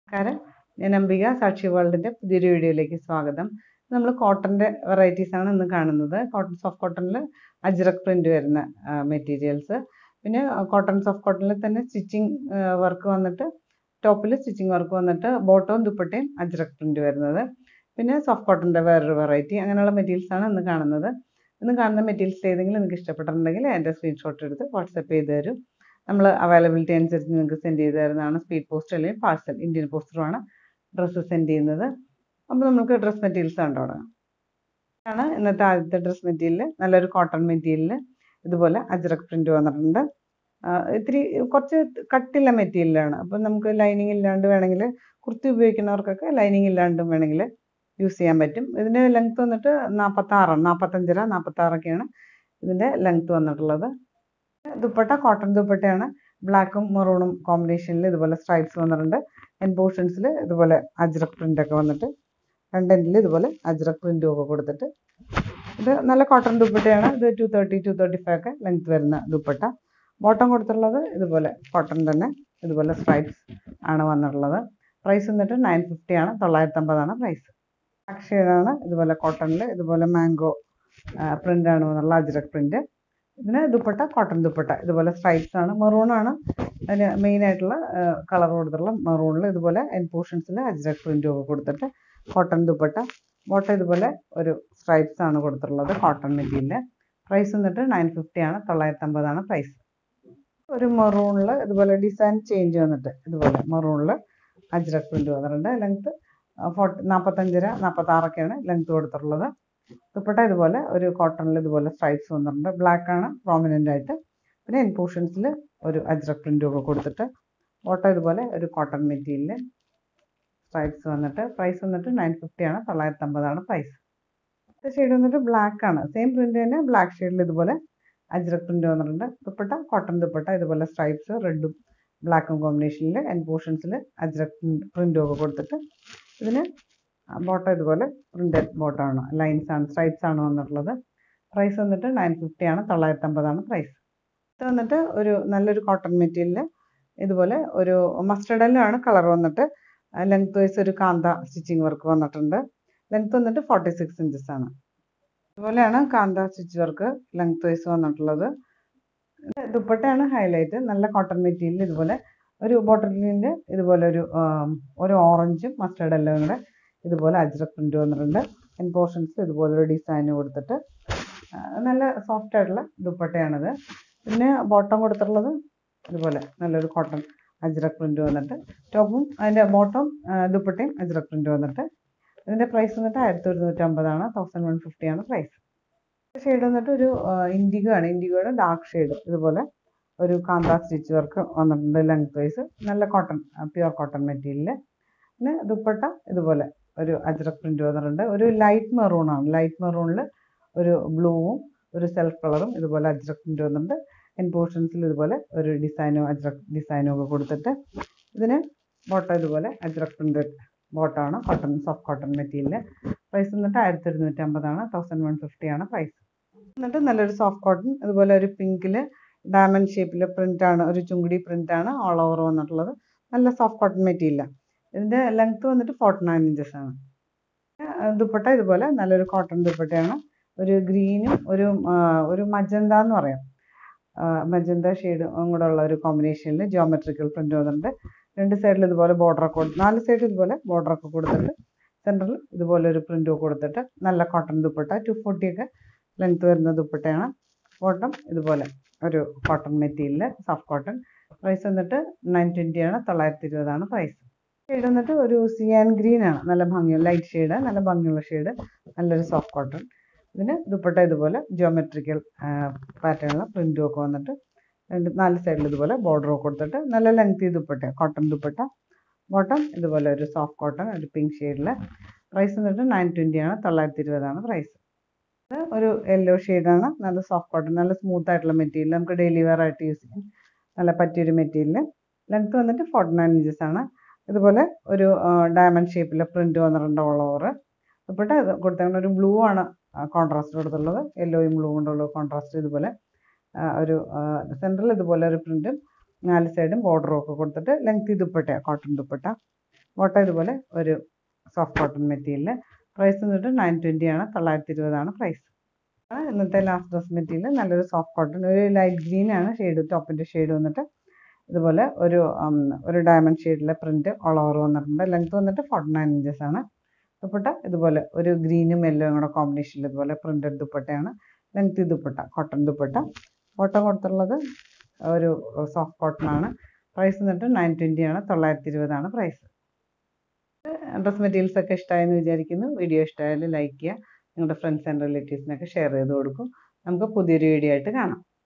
നമസ്കാരം. ഞാൻ അംബിക. സാക്ഷി വേൾഡിന്റെ പുതിയൊരു വീഡിയോയിലേക്ക് സ്വാഗതം. നമ്മൾ കോട്ടന്റെ വെറൈറ്റീസ് ആണ് ഇന്ന് കാണുന്നത്. സോഫ്റ്റ് കോട്ടണിൽ അജ്രക് പ്രിന്റ് വരുന്ന മെറ്റീരിയൽസ്, പിന്നെ കോട്ടൺ സോഫ്റ്റ് കോട്ടണിൽ തന്നെ സ്റ്റിച്ചിങ് വർക്ക് വന്നിട്ട് ടോപ്പിൽ സ്റ്റിച്ചിങ് വർക്ക് വന്നിട്ട് ബോട്ടവും ദുപ്പട്ടയും അജ്രക് പ്രിന്റ് വരുന്നത്, പിന്നെ സോഫ്റ്റ് കോട്ടന്റെ വേറൊരു വെറൈറ്റി, അങ്ങനെയുള്ള മെറ്റീരിയൽസ് ആണ് ഇന്ന് കാണുന്നത്. ഇന്ന് കാണുന്ന മെറ്റീരിയൽസ് ഏതെങ്കിലും നിങ്ങൾക്ക് ഇഷ്ടപ്പെട്ടിട്ടുണ്ടെങ്കിൽ എൻ്റെ സ്ക്രീൻഷോട്ട് എടുത്ത് വാട്സപ്പ് ചെയ്ത് തരും. നമ്മൾ അവൈലബിലിറ്റി അനുസരിച്ച് നിങ്ങൾക്ക് സെൻഡ് ചെയ്ത് തരുന്നതാണ്. സ്പീഡ് പോസ്റ്റ് അല്ലെങ്കിൽ പാഴ്സൽ, ഇന്ത്യൻ പോസ്റ്ററുമാണ് ഡ്രസ്സ് സെൻഡ് ചെയ്യുന്നത്. അപ്പോൾ നമുക്ക് ഡ്രസ് മെറ്റീരിയൽസ് കണ്ടു തുടങ്ങാം. ആണ് ഇന്നത്തെ ആദ്യത്തെ ഡ്രസ് മെറ്റീരിയൽ. നല്ലൊരു കോട്ടൺ മെറ്റീരിയൽ, ഇതുപോലെ അജ്രക് പ്രിന്റ് വന്നിട്ടുണ്ട്. ഇത്തിരി കുറച്ച് കട്ടിയുള്ള മെറ്റീരിയലാണ്. അപ്പം നമുക്ക് ലൈനിങ് ഇല്ലാണ്ട് വേണമെങ്കിൽ, കുർത്തി ഉപയോഗിക്കുന്നവർക്കൊക്കെ ലൈനിങ് ഇല്ലാണ്ടും വേണമെങ്കിൽ യൂസ് ചെയ്യാൻ പറ്റും. ഇതിൻ്റെ ലെങ്ത്ത് വന്നിട്ട് 46, 45, 46ഒക്കെയാണ് ഇതിൻ്റെ ലെങ്ത്ത് വന്നിട്ടുള്ളത്. ദുപ്പട്ട കോട്ടൺ ദുപ്പട്ടയാണ്. ബ്ലാക്കും മെറൂണും കോമ്പിനേഷനിൽ ഇതുപോലെ സ്ട്രൈപ്സ് വന്നിട്ടുണ്ട്. എൻ പോർഷൻസിൽ ഇതുപോലെ അജ്രക് പ്രിന്റ് ഒക്കെ വന്നിട്ട്, രണ്ടെൻഡിൽ ഇതുപോലെ അജ്രക് പ്രിന്റും ഒക്കെ കൊടുത്തിട്ട്, ഇത് നല്ല കോട്ടൺ ദുപ്പട്ടയാണ്. ഇത് 230, 235 ഒക്കെ ലെങ്ത് വരുന്ന ദുപ്പട്ട. ബോട്ടം കൊടുത്തിട്ടുള്ളത് ഇതുപോലെ കോട്ടൺ തന്നെ, ഇതുപോലെ സ്ട്രൈപ്സ് ആണ് വന്നിട്ടുള്ളത്. പ്രൈസ് വന്നിട്ട് 950 ആണ്, 950 ആണ് പ്രൈസ്. ബ്ലാക്ക് ഷെയ്ഡാണ്, ഇതുപോലെ കോട്ടണിൽ ഇതുപോലെ മാംഗോ പ്രിന്റ് ആണ് വന്നുള്ള അജ്രക് പ്രിന്റ്. ഇതിന് ദുപ്പട്ട കോട്ടൺ ദുപ്പട്ട, ഇതുപോലെ സ്ട്രൈപ്സ് ആണ്. മെറൂണാണ് അതിന് മെയിൻ ആയിട്ടുള്ള കളർ കൊടുത്തിട്ടുള്ള മെറൂണിൽ ഇതുപോലെ എൻ പോർഷൻസിൽ അജ്രക് പ്രിന്റും ഒക്കെ കൊടുത്തിട്ട് കോട്ടൺ ദുപ്പട്ട. ബോട്ടം ഇതുപോലെ ഒരു സ്ട്രൈപ്സ് ആണ് കൊടുത്തിട്ടുള്ളത് കോട്ടൺ മെറ്റീരിയൽ. പ്രൈസ് വന്നിട്ട് 950 ആണ്, 950 ആണ് പ്രൈസ്. ഒരു മെറൂണിൽ ഇതുപോലെ ഡിസൈൻ ചേഞ്ച് വന്നിട്ട് ഇതുപോലെ മെറൂണിൽ അജ്രക് പ്രിന്റ് വന്നിട്ടുണ്ട്. ലെങ്ത്ത് 45, 46ഒക്കെയാണ് ലെങ്ത്ത് കൊടുത്തിട്ടുള്ളത്. ദുപ്പട്ട ഇതുപോലെ ഒരു കോട്ടണിൽ ഇതുപോലെ സ്ട്രൈപ്സ് വന്നിട്ടുണ്ട്. ബ്ലാക്ക് ആണ് പ്രോമിനൻ്റ് ആയിട്ട്. പിന്നെ എൻ പോർഷൻസിൽ ഒരു അജ്രക് പ്രിന്റും ഒക്കെ കൊടുത്തിട്ട്, ബോട്ടം ഇതുപോലെ ഒരു കോട്ടൺ മെറ്റീരിയൽ സ്ട്രൈപ്സ് വന്നിട്ട്. പ്രൈസ് വന്നിട്ട് 950 ആണ്, 950 ആണ് പ്രൈസ്. അടുത്ത ഷെയ്ഡ് വന്നിട്ട് ബ്ലാക്ക് ആണ്. സെയിം പ്രിന്റ് തന്നെ ബ്ലാക്ക് ഷെയ്ഡിൽ ഇതുപോലെ അജ്രക് പ്രിന്റ് വന്നിട്ടുണ്ട്. ദുപ്പട്ട കോട്ടൺ ദുപ്പട്ട, ഇതുപോലെ സ്ട്രൈപ്സ് റെഡും ബ്ലാക്കും കോമ്പിനേഷനിൽ എൻ പോർഷൻസിൽ അജ്രക് പ്രിന്റും ഒക്കെ കൊടുത്തിട്ട്, ഇതിന് ബോട്ടം ഇതുപോലെ പ്രിന്റഡ് ബോട്ടമാണ്, ലൈൻസ് ആണ്, സ്ട്രൈപ്സ് ആണ് വന്നിട്ടുള്ളത്. പ്രൈസ് വന്നിട്ട് 950 ആണ്, 950 ആണ് പ്രൈസ്. ഇത് വന്നിട്ട് ഒരു നല്ലൊരു കോട്ടൺ മെറ്റീരിയൽ, ഇതുപോലെ ഒരു മസ്റ്റർഡ് യെല്ലോ ആണ് കളർ വന്നിട്ട്. ലെങ്ത് വൈസ് ഒരു കാന്ത സ്റ്റിച്ചിങ് വർക്ക് വന്നിട്ടുണ്ട്. ലെങ്ത് വന്നിട്ട് 46 ഇഞ്ചസ് ആണ്. ഇതുപോലെയാണ് കാന്ത സ്റ്റിച്ച് വർക്ക് ലെങ്ത് വൈസ് വന്നിട്ടുള്ളത്. ദുപ്പട്ടയാണ് ഹൈലൈറ്റ്. നല്ല കോട്ടൺ മെറ്റീരിയൽ, ഇതുപോലെ ഒരു ബോട്ടിലിൻ്റെ ഇതുപോലെ ഒരു ഓറഞ്ചും മസ്റ്റർഡ് യെല്ലോയും കൂടെ ഇതുപോലെ അജ്രക് പ്രിന്റ് വന്നിട്ടുണ്ട്. എൻ പോർഷൻസ് ഇതുപോലെ ഒരു ഡിസൈൻ കൊടുത്തിട്ട് നല്ല സോഫ്റ്റ് ആയിട്ടുള്ള ദുപ്പട്ടയാണിത്. പിന്നെ ബോട്ടം കൊടുത്തിട്ടുള്ളത് ഇതുപോലെ നല്ലൊരു കോട്ടൺ അജ്രക് പ്രിന്റ് വന്നിട്ട്, ടോപ്പും അതിൻ്റെ ബോട്ടം ദുപ്പട്ടയും അജ്രക് പ്രിന്റ് വന്നിട്ട്. ഇതിൻ്റെ പ്രൈസ് വന്നിട്ട് 1150 ആണ്, 1150 ആണ് പ്രൈസ്. ഷെയ്ഡ് വന്നിട്ട് ഒരു ഇൻഡിഗോ ആണ്, ഇൻഡിഗോയുടെ ഡാർക്ക് ഷെയ്ഡ്, ഇതുപോലെ ഒരു കാന്ത സ്റ്റിച്ച് വർക്ക് വന്നിട്ടുണ്ട്. ലെങ്ത് വൈസ് നല്ല കോട്ടൺ, പ്യുവർ കോട്ടൺ മെറ്റീരിയൽ. പിന്നെ ദുപ്പട്ട ഇതുപോലെ ഒരു അജ്രക് പ്രിന്റ് വന്നിട്ടുണ്ട്. ഒരു ലൈറ്റ് മെറൂൺ ആണ്, ലൈറ്റ് മെറൂണിൽ ഒരു ബ്ലൂവും ഒരു സെൽഫ് കളറും ഇതുപോലെ അജ്രക് പ്രിന്റ് വന്നിട്ടുണ്ട്. എൻ പോർഷൻസിൽ ഇതുപോലെ ഒരു ഡിസൈനും അജ്രക് ഡിസൈനും ഒക്കെ കൊടുത്തിട്ട്, ഇതിന് ബോട്ടം ഇതുപോലെ അജ്രക് പ്രിന്റഡ് ബോട്ടമാണ്, cotton soft cotton material. Price വന്നിട്ട് 1250 ആണ്, 1150 ആണ് പ്രൈസ്. എന്നിട്ട് നല്ലൊരു സോഫ്റ്റ് കോട്ടൺ, ഇതുപോലെ ഒരു പിങ്കിൽ ഡയമണ്ട് ഷേപ്പിൽ പ്രിന്റ് ആണ്, ഒരു ചുങ്കുടി പ്രിന്റ് ആണ് ഓൾ ഓവർ വന്നിട്ടുള്ളത്. നല്ല സോഫ്റ്റ് കോട്ടൺ മെറ്റീരിയൽ. ഇതിൻ്റെ ലെങ്ത്ത് വന്നിട്ട് 49 ഇഞ്ചസ് ആണ്. ദുപ്പട്ട ഇതുപോലെ നല്ലൊരു കോട്ടൺ ദുപ്പട്ടയാണ്. ഒരു ഗ്രീനും ഒരു മജന്ത എന്ന് പറയാം, മജന്ത ഷെയ്ഡും കൂടെ ഉള്ള ഒരു കോമ്പിനേഷനിൽ ജിയോമെട്രിക്കൽ പ്രിന്റ് വന്നിട്ടുണ്ട്. രണ്ട് സൈഡിൽ ഇതുപോലെ ബോർഡറൊക്കെ, 4 സൈഡിൽ ഇതുപോലെ ബോർഡറൊക്കെ കൊടുത്തിട്ട്, സെൻറ്ററിൽ ഇതുപോലെ ഒരു പ്രിന്റ് കൊടുത്തിട്ട്, നല്ല കോട്ടൺ ദുപ്പട്ട 240 ഒക്കെ ലെങ്ത്ത് വരുന്ന ദുപ്പട്ടയാണ്. ബോട്ടം ഇതുപോലെ ഒരു cotton material soft cotton. Price വന്നിട്ട് 920 ആണ്, 920 ആണ് പ്രൈസ്. ഷെയ്ഡ് വന്നിട്ട് ഒരു സിയാൻ ഗ്രീൻ ആണ്, നല്ല ഭംഗിയുള്ള ലൈറ്റ് ഷെയ്ഡ്, നല്ല ഭംഗിയുള്ള ഷെയ്ഡ്, നല്ലൊരു സോഫ്റ്റ് കോട്ടൺ. ഇതിന് ദുപ്പട്ട ഇതുപോലെ ജിയോമെട്രിക്കൽ പാറ്റേണിലുള്ള പ്രിന്റും ഒക്കെ വന്നിട്ട്, 4 സൈഡിൽ ഇതുപോലെ ബോർഡറൊക്കെ കൊടുത്തിട്ട്, നല്ല lengthy dupatta, cotton dupatta. Bottom ഇതുപോലെ ഒരു സോഫ്റ്റ് കോട്ടൺ, ഒരു പിങ്ക് ഷെയ്ഡിൽ. പ്രൈസ് വന്നിട്ട് 920 ആണ്, 920 ആണ് പ്രൈസ്. ഇത് ഒരു യെല്ലോ ഷെയ്ഡാണ്, നല്ല സോഫ്റ്റ് കോട്ടൺ, നല്ല സ്മൂത്ത് ആയിട്ടുള്ള മെറ്റീരിയൽ, നമുക്ക് ഡെയിലി വെയർ ആയിട്ട് യൂസ് ചെയ്യാൻ നല്ല പറ്റിയൊരു മെറ്റീരിയൽ. ലെങ്ത്ത് വന്നിട്ട് 49 ഇഞ്ചസ് ആണ്. ഇതുപോലെ ഒരു ഡയമണ്ട് ഷേപ്പിലെ പ്രിന്റ് വന്നിട്ടുണ്ട് ഓൾ ഓവർ. ദുപ്പട്ട കൊടുത്തേക്കുന്ന ഒരു ബ്ലൂ ആണ് കോൺട്രാസ്റ്റ് കൊടുത്തുള്ളത്, യെല്ലോയും ബ്ലൂ കൊണ്ടുള്ള കോൺട്രാസ്റ്റ്. ഇതുപോലെ ഒരു സെൻറ്ററിൽ ഇതുപോലെ ഒരു പ്രിന്റും 4 സൈഡും ബോർഡറും ഒക്കെ കൊടുത്തിട്ട് lengthy dupatta, cotton dupatta. Bottom ഇതുപോലെ ഒരു സോഫ്റ്റ് കോട്ടൺ മെറ്റീരിയൽ. പ്രൈസ് വന്നിട്ട് 920 ആണ്, 920 ആണ് പ്രൈസ്. ഇന്നത്തെ ലാസ്റ്റ് ഡ്രസ് മെറ്റീരിയൽ നല്ലൊരു സോഫ്റ്റ് കോട്ടൺ, ഒരു ലൈറ്റ് ഗ്രീൻ ആണ് ഷെയ്ഡ്, ടോപ്പിൻ്റെ ഷെയ്ഡ് വന്നിട്ട് ഇതുപോലെ ഒരു ഡയമണ്ട് ഷെയ്ഡിലെ പ്രിന്റ് ഓൾ ഓവർ വന്നിട്ടുണ്ട്. ലെങ്ത് വന്നിട്ട് 49 ഇഞ്ചസ് ആണ്. ദുപ്പട്ട ഇതുപോലെ ഒരു ഗ്രീനും യെല്ലോയും കൂടെ കോമ്പിനേഷനിൽ ഇതുപോലെ പ്രിന്റഡ് ദുപ്പട്ടയാണ്. Lengthy dupatta, cotton dupatta. Bottom കൊടുത്തുള്ളത് ഒരു സോഫ്റ്റ് കോട്ടൺ ആണ്. പ്രൈസ് വന്നിട്ട് 920 ആണ്, 920 ആണ് പ്രൈസ്. ഡ്രസ് മെറ്റീരിയൽസ് ഒക്കെ ഇഷ്ടമായെന്ന് വിചാരിക്കുന്നു. വീഡിയോ ഇഷ്ടമായാലും ലൈക്ക് ചെയ്യുക, നിങ്ങളുടെ ഫ്രണ്ട്സ് ആൻഡ് റിലേറ്റീവ്സിനൊക്കെ ഷെയർ ചെയ്ത് കൊടുക്കും. നമുക്ക് പുതിയൊരു വീഡിയോ ആയിട്ട് കാണാം.